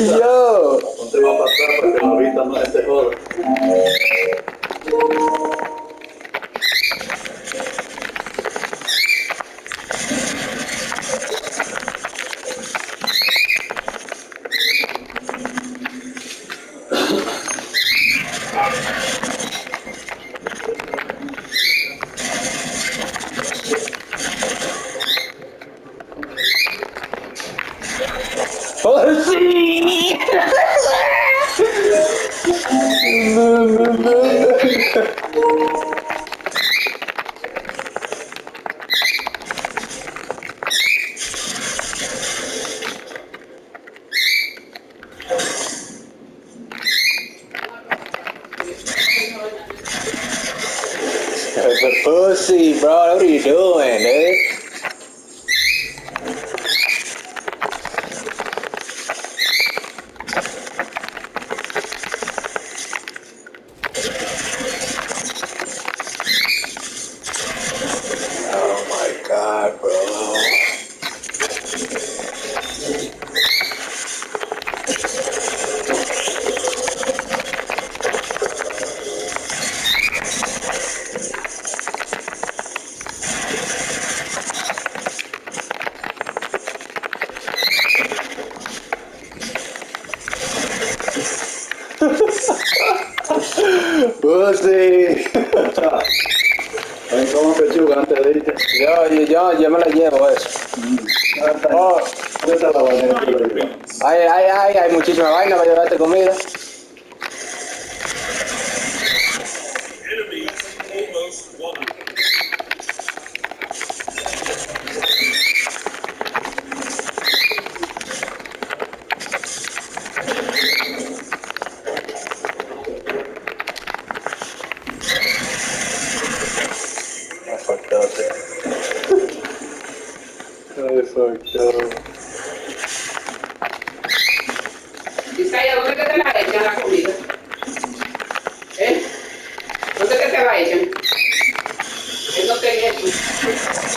Yo. No te va a pasar para que la vista no se joda. ¡Oh, sí! No, no, no. The pussy, bro. What are you doing, dude? Oh my god, bro. Pussy. Ven como pechuga antes de irte. Yo me la llevo eso. Oh, ¿Dónde está la vaina que lo lleva? hay muchísima vaina para llevarte comida. I fucked up there. I fucked up. Isaiah, ¿dónde que te la echan la comida? ¿Eh? ¿Dónde que te la echan? Él no tenía eso.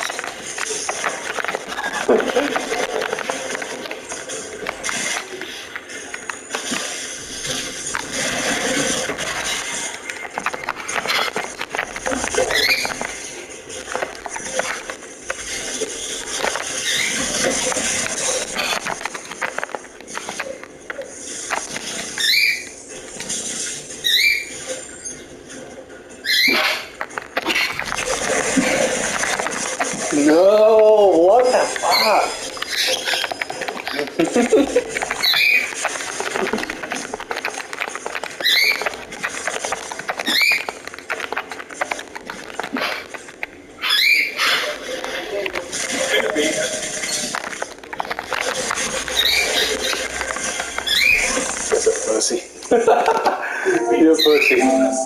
No, what the fuck? That's a pussy. You're a pussy.